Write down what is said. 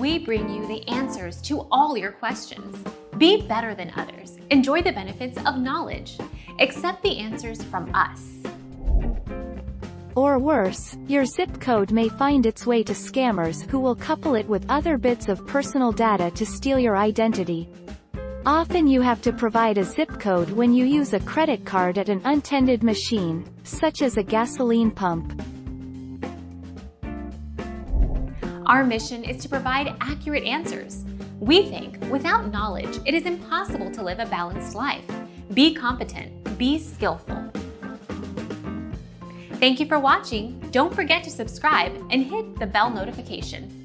we bring you the answers to all your questions. Be better than others. Enjoy the benefits of knowledge. Accept the answers from us. Or worse, your zip code may find its way to scammers who will couple it with other bits of personal data to steal your identity. Often you have to provide a zip code when you use a credit card at an unattended machine, such as a gasoline pump. Our mission is to provide accurate answers. We think without knowledge, it is impossible to live a balanced life. Be competent, be skillful. Thank you for watching. Don't forget to subscribe and hit the bell notification.